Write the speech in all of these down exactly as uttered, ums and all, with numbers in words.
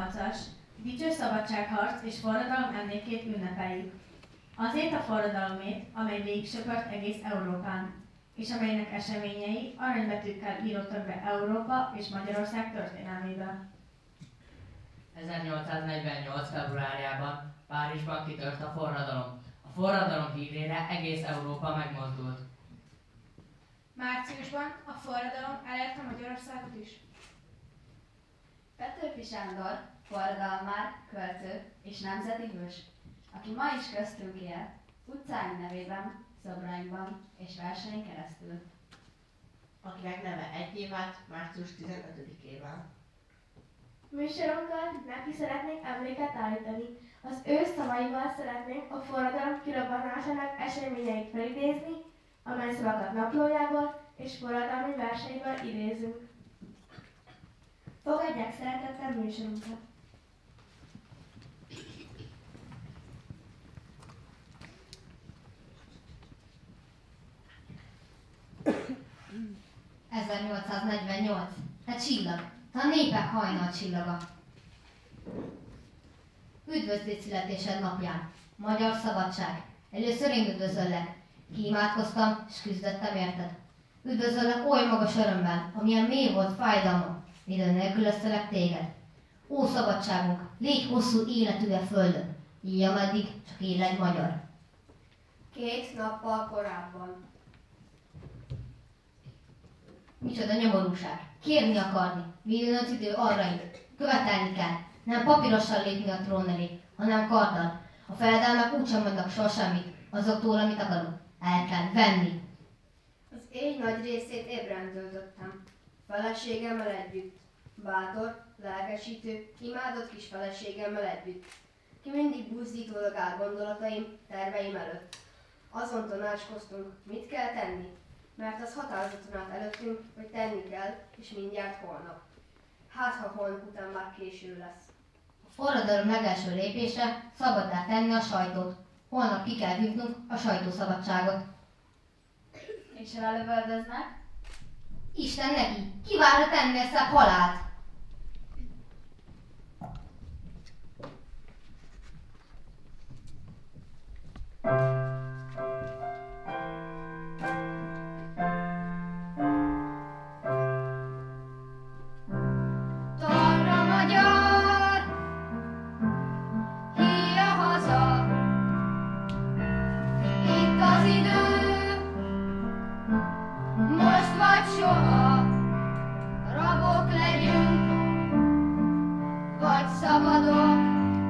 tizennyolcas dicső szabadságharc és forradalom emlékét ünnepeljük. Azért a forradalomét, amely végigsöpört egész Európán, és amelynek eseményei aranybetűkkel írottak be Európa és Magyarország történelmébe. ezernyolcszáznegyvennyolc. februárjában Párizsban kitört a forradalom. A forradalom hírére egész Európa megmozdult. Márciusban a forradalom elérte Magyarországot is. Petőfi Sándor, forradalmár, költő és nemzeti hős, aki ma is köztünk él, utcáink nevében, szobrainkban és versenyen keresztül. Akinek neve egy év át, március tizenötödikével. Műsorunkkal neki szeretnénk emléket állítani. Az ő szavaival szeretnénk a forradalom kirobbanásának eseményeit felidézni, amely szavakat naplójából és forradalmi verseiből idézünk. Fogadják szeretettel műsorunkat! ezernyolcszáznegyvennyolc. Te csillag, te a népek hajnal csillaga. Üdvözlét születésed napján, magyar szabadság. Először én üdvözöllek. Kiimádkoztam, és küzdöttem érted. Üdvözöllek oly magas örömben, amilyen mély volt fájdalmam, midőn nélkülöztelek téged. Ó szabadságunk, légy hosszú életű a földön, így ameddig csak él egy magyar. Két nappal korábban. Micsoda nyomorúság. Kérni akarni, midőn az idő arra jut. Követelni kell, nem papírossal lépni a trón elé, hanem karddal. A fejedelmek úgysem mondnak sosemmit, azoktól, amit akarok. El kell venni. Az éj nagy részét ébren töltöttem. Feleségemmel együtt. Bátor, lelkesítő, imádott kis feleségemmel együtt. Ki mindig buzdítólag áll gondolataim, terveim előtt. Azon tanácskoztunk, mit kell tenni, mert az határozaton át előttünk, hogy tenni kell, és mindjárt holnap. Hát, ha holnap után már késő lesz. A forradalom legelső lépése szabaddá tenni a sajtót. Holnap ki kell vívnunk a sajtószabadságot. És ha lelövöldöznek? Isten neki, kívánra tenni ezt a halált! Talra magyar, híja haza, itt az idő, most vagy soha, rabok legyünk, vagy szabadok.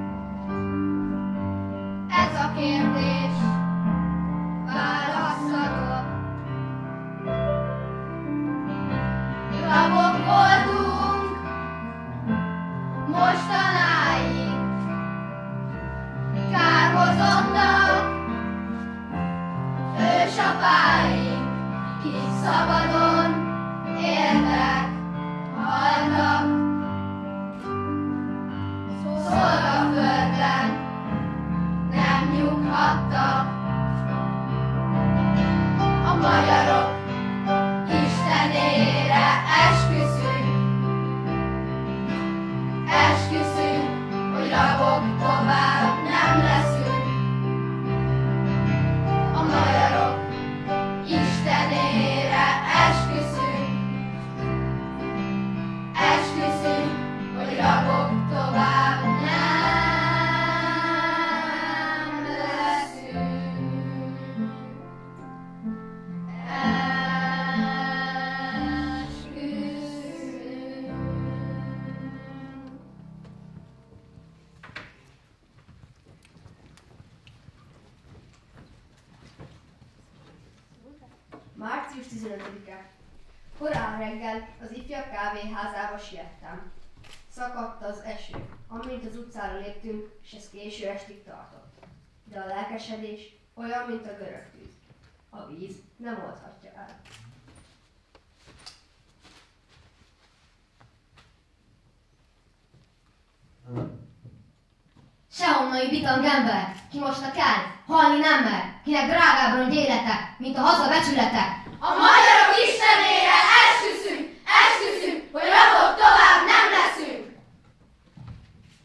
Ez a kérdés, válasszatok. Rabok voltunk mostanáig, kárhozottak ősapáink, kik szabadon éltek, haltak. Szolgaföldön nem nyughattak. A magyarok Istenére esküszünk, esküszünk, hogy rabok tovább nem leszünk. A magyarok Istenére esküszünk, esküszünk, hogy rabok tovább nem leszünk. március tizenötödike. Korán reggel az ifjak kávéházába siettem. Szakadt az eső, amint az utcára léptünk, és ez késő estig tartott. De a lelkesedés olyan, mint a görög tűz. A víz nem oldhatja el. Sehonnan jut bitang ember, ki mosnak el, halni nem mer, kinek drágább rongy élete, mint a haza becsülete. A magyarok Istenére esküszünk, esküszünk, hogy rabok tovább nem leszünk.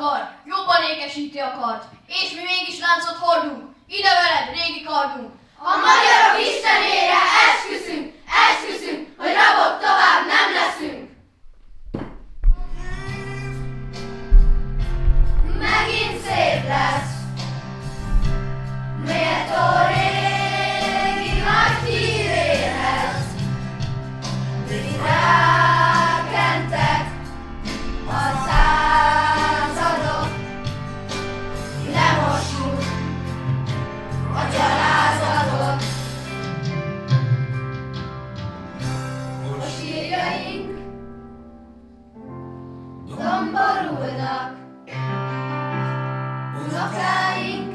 kar, jobban ékesíti a kart, és mi mégis láncot hordunk. Ide veled, régi kardunk! A magyarok istenére esküszünk, esküszünk, hogy rabok tovább nem leszünk. Megint szép lesz, méltó régi nagy híréhez. Rákentek a századok, lemossuk a gyalázatot. A sírjaink domborulnak, unokáink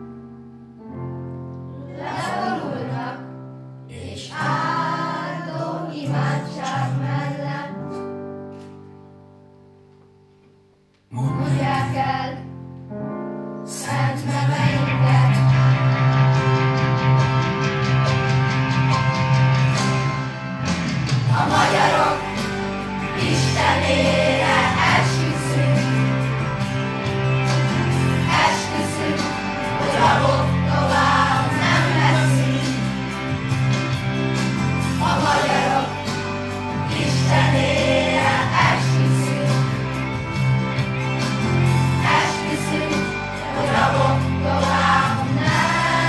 leborulnak, és áldó imádság mellett mondják el szent neveinket. A magyarok istenére esküszünk, esküszünk, hogy rabok tovább nem leszünk. A magyarok istenére esküszünk, esküszünk, hogy rabok tovább nem leszünk.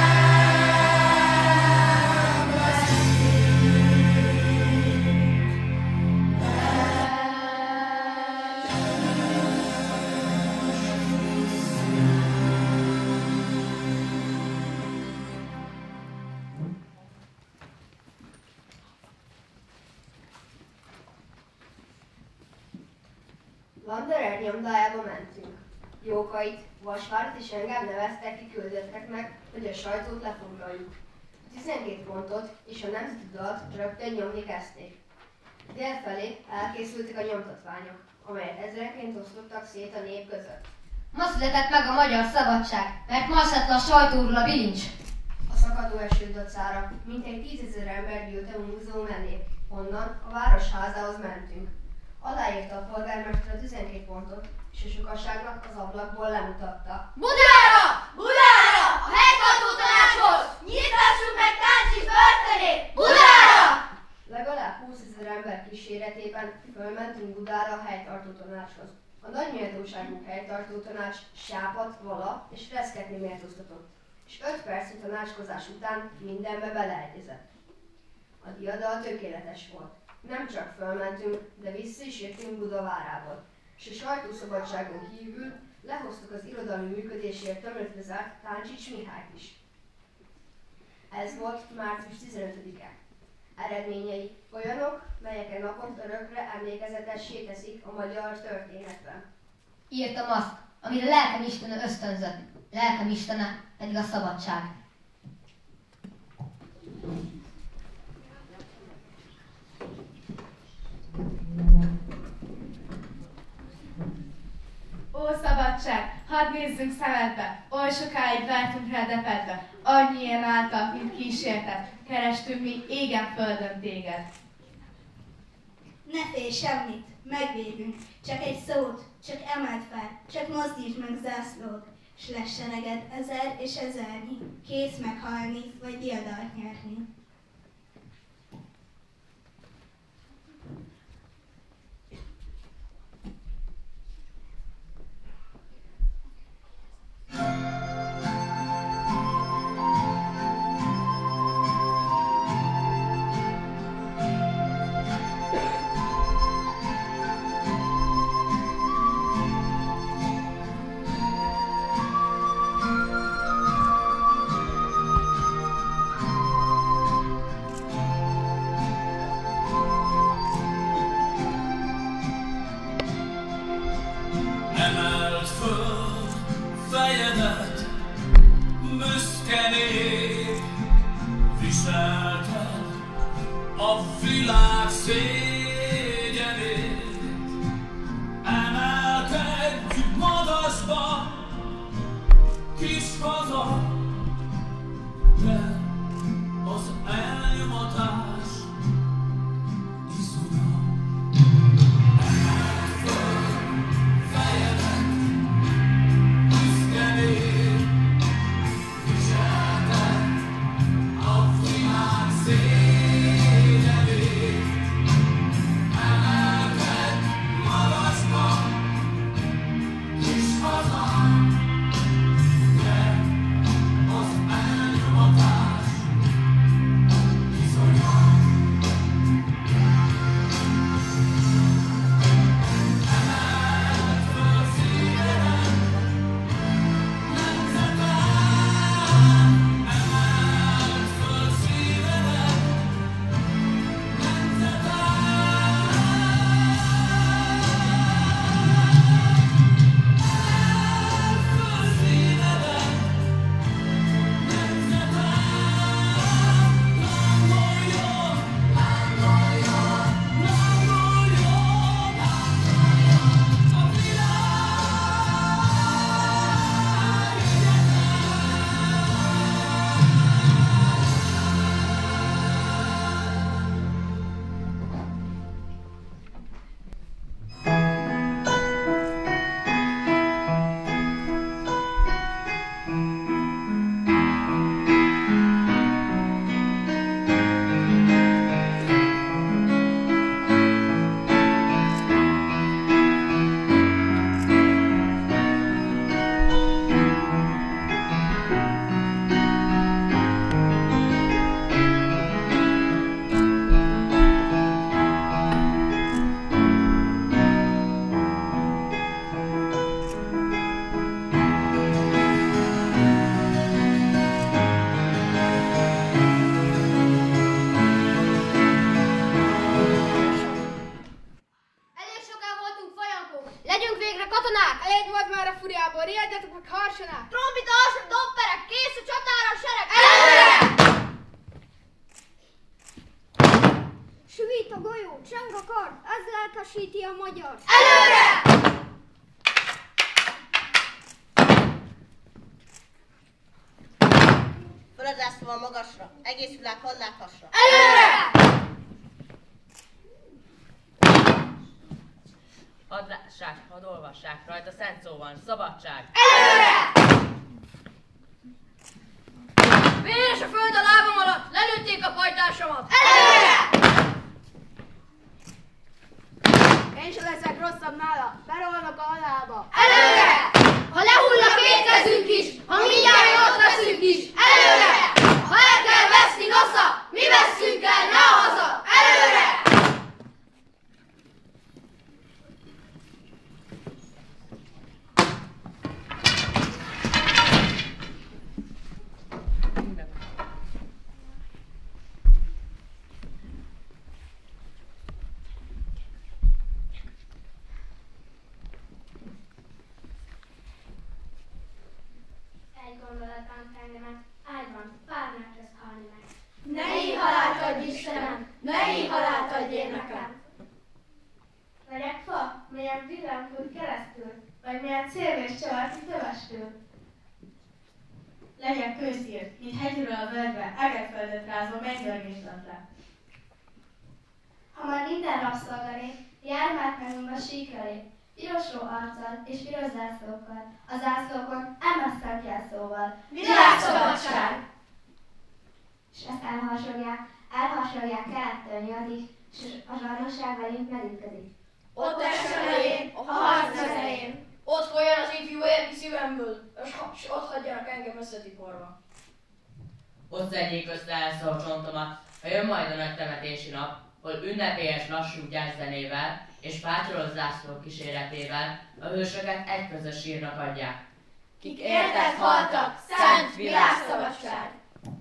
Landerer nyomdájába mentünk. Jókait, Vasvárt és engem neveztek ki küldötteknek, hogy a sajtót lefoglaljuk. A tizenkét pontot és a nemzeti dalt rögtön nyomni kezdték. Dél felé elkészültek a nyomtatványok, amelyet ezrenként osztottak szét a nép között. Ma született meg a magyar szabadság, mert ma esett le a sajtóról a bilincs. A szakadó eső dacára mintegy tízezer ember gyűlt a múzeum elé. Onnan a városházához mentünk. Aláírta a polgármester a tizenkét pontot, és a sokaságnak az ablakból lemutatta. Budára! Budára! A helytartó tanácshoz! Nyitassuk meg Táncsi börtönét! Budára! Legalább húszezer ember kíséretében fölmentünk Budára a helytartó tanácshoz. A nagy méltóságú helytartó tanács sápat, vala és reszketni méltóztatott, és öt percnyi tanácskozás után mindenbe beleegyezett. A diadal tökéletes volt. Nem csak fölmentünk, de vissza is jöttünk Budavárából, és a sajtószabadságon kívül lehoztuk az irodalmi működésért tömörre zárt Táncsics Mihályt is. Ez volt március tizenötödike. Eredményei olyanok, melyek a napot örökre emlékezetessé teszik a magyar történetben. Írtam azt, amire lelkem Istene ösztönzött, lelkem Istene pedig a szabadság. Ó, szabadság, hadd nézzünk szemedbe, oly sokáig vártunk rá depedve, annyi ilyen által, mint kísértet, kerestünk mi égen földön téged. Ne félj semmit, megvédünk, csak egy szót, csak emeld fel, csak mozdítsd meg zászlót, s lesseneged ezer és ezernyi, kész meghalni, vagy diadalt nyerni. Emeld föl fejedet, büszke nép, viselted a világ szégyenét. Emelkedjük magasba, kis haza, de az elnyomatás iszonyat. Emeld föl fejedet, katonák! Elég volt már a furiából, riadjatok meg harsanák! Trombita, alsók, dobperek, kész a csatára, sereg! Előre! Süvít a golyó, cseng a kard, ez lelkesíti a magyar. Előre! Földrászlóval magasra, egész világ hallákasra. Előre! Hadd lássák, hadd olvassák, rajta szent szó van, szabadság. Előre! Véres a föld a lábam alatt, lelőtték a pajtásomat. Előre! Én se leszek rosszabb nála, berolnak a halálba. Előre! Ha lehull a két kezünk is, ha mindjárt ott veszünk is. Előre! Ha el kell veszni nosza, mi vesszünk el, ne haza. Előre! Egy gondolat bánt engemet, ágyban, párnát lesz halni meg. Ne így halált adj Istenem, ne így halált adj én nekem. Legyek fa, milyen villám fut keresztül, vagy milyen célvés csavart ki tövestül. Legyen kőszírt, mint hegyről a völgybe, egetföldet rázó megdörgésletre. Ha már minden rabszolgaré, jár már megunk a sík elé, pirosró arccal és piros zászlókkal, a zászlókon emesztel jelszóval. Világszabadság! És ezt elharsogják, elharsogják kelettől nyugatig, és a zsarnokság velünk merítkezik. Ott esem elén, a harc elején. Ott folyjon az ifjú érki szívemből, és ott hagyjanak engem összetiporva. Ott szedjék össze elszó a csontomat, ha jön majd a nagy temetési nap, hol ünnepélyes lassú gyászzenével és fácsolos zászlók kíséretével a hősöket egy közös sírnak adják. Kik érted haltak, szent világszabadság!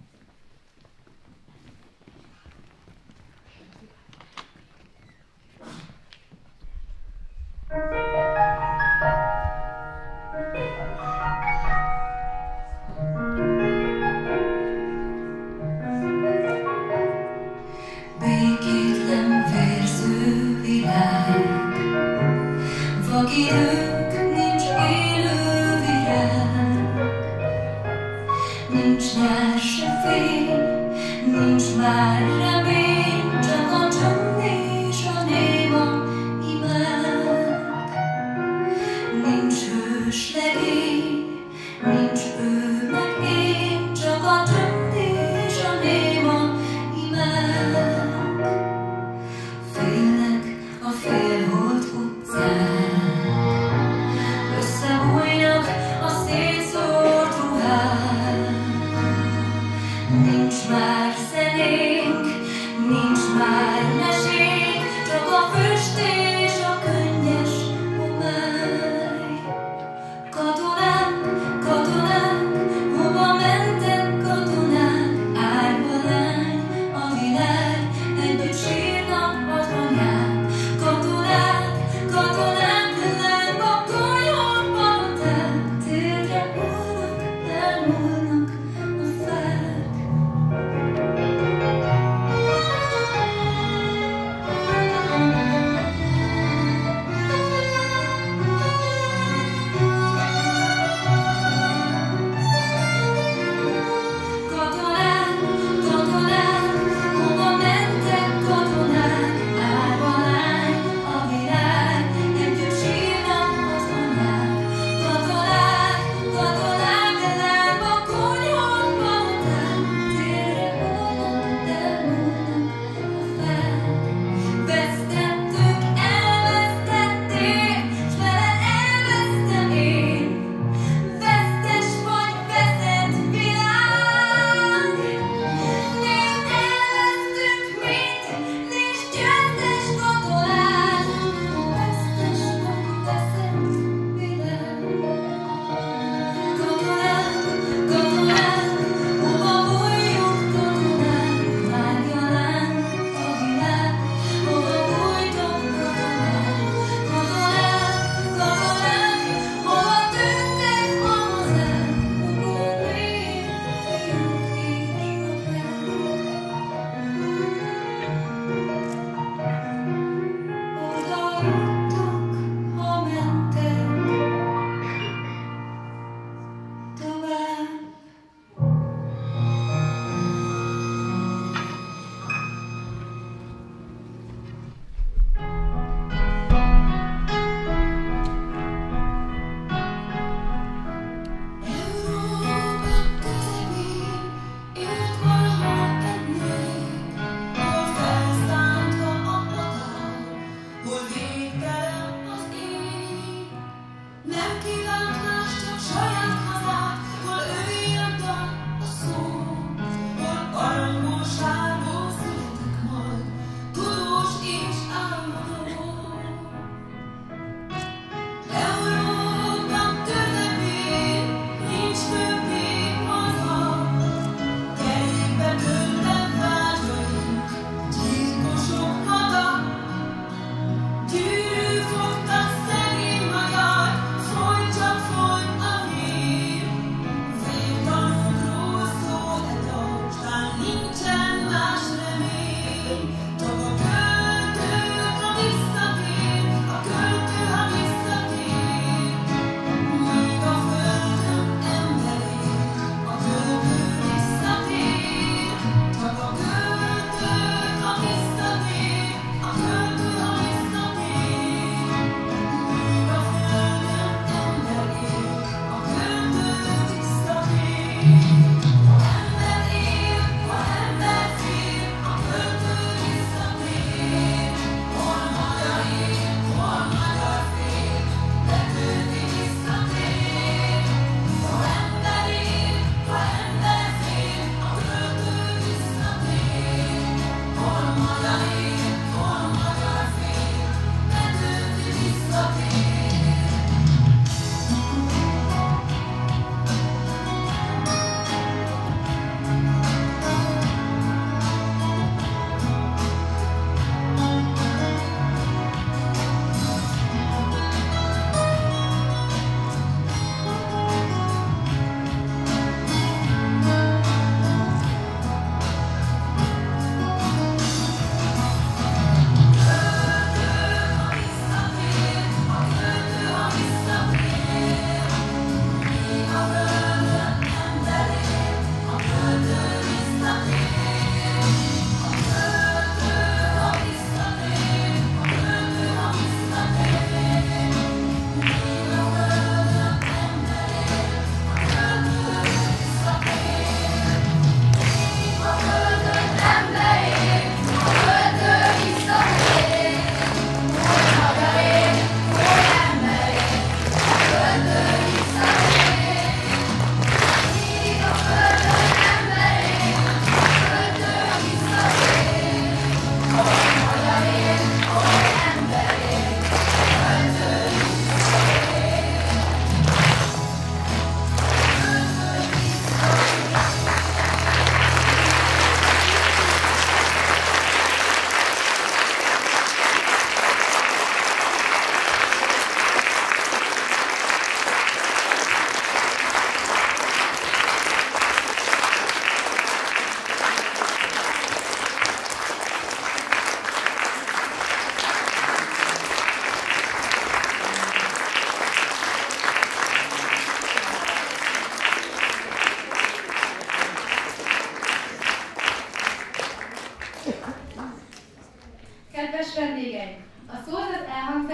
Békétlen vérző világ, vakidők, nincs élő virág, nincs nyár se fény, nincs már remény, csak a csönd és a néma imák. Nincs hős legény, nincs ő meg én, csak a csönd és a néma imák. Félnek a félhold utcán, összebújnak a szétszórt ruhák. Nincs már zenénk, nincs már mesénk, csak a füst és a könnyes homály. Katonák, katonák, hova mentek katonák? Árva lány, a világ, együtt sírnak az anyák. Katonák, katonák,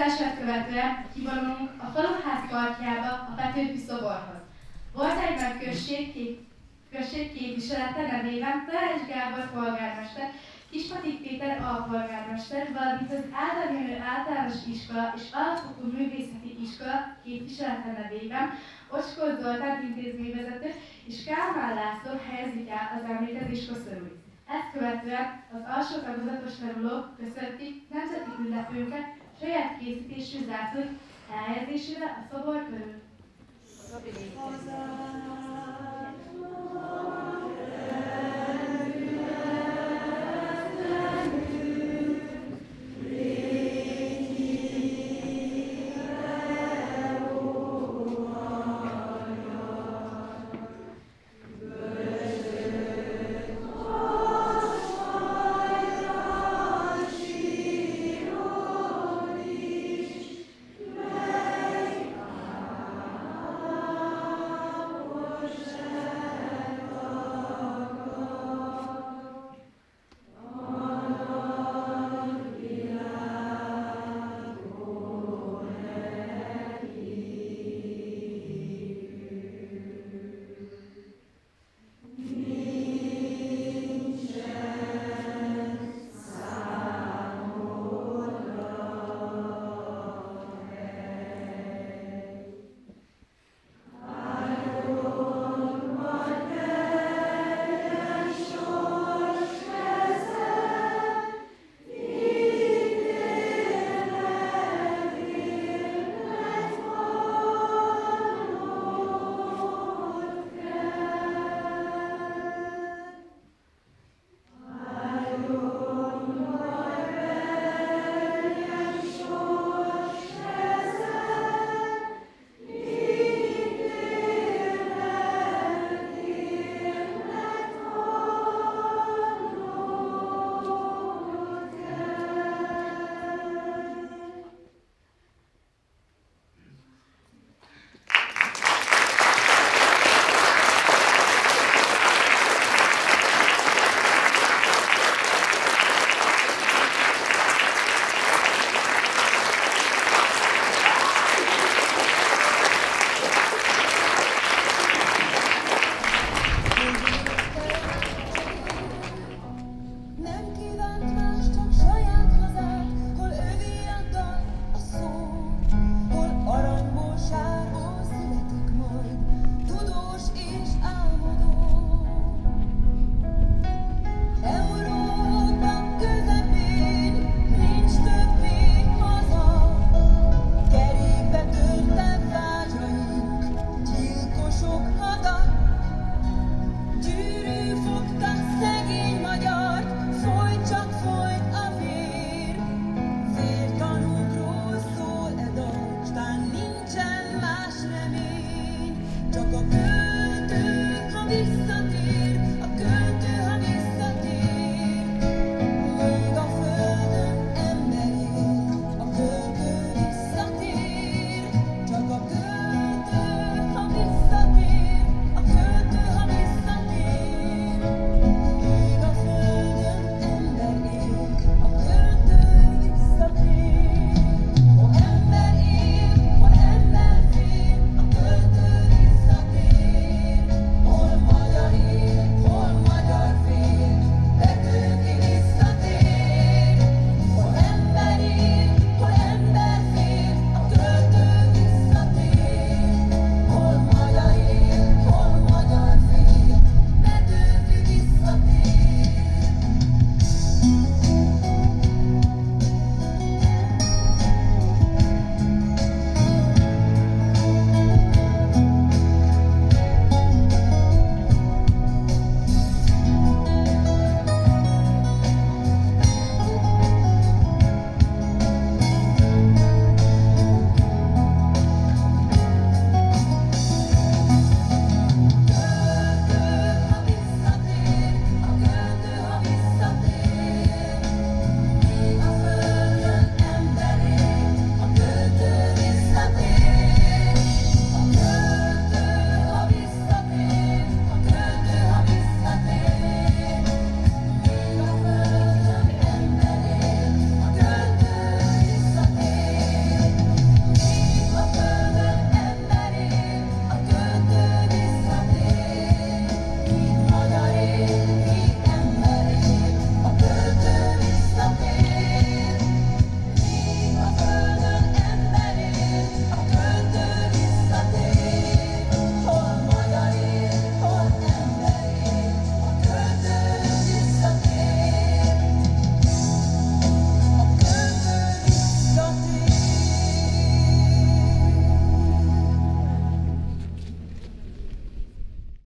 eset követően kivonulunk a faluház partjába a Petőfi szoborhoz. Volt egyben községkép, községképviselete nevében Ferenc Gábor polgármester, Kispatik Péter alpolgármester, valamint az Ádám általános iskola és alapfokú művészeti iskola képviselete nevében Ocskor Zoltán intézményvezető és Kálmán László helyezik el az emlékezés koszorúit. Ezt követően az alsó tagozatos tanulók köszöntik nemzeti ünnepünket saját készítésű zászlók elhelyezésével a szobor körül.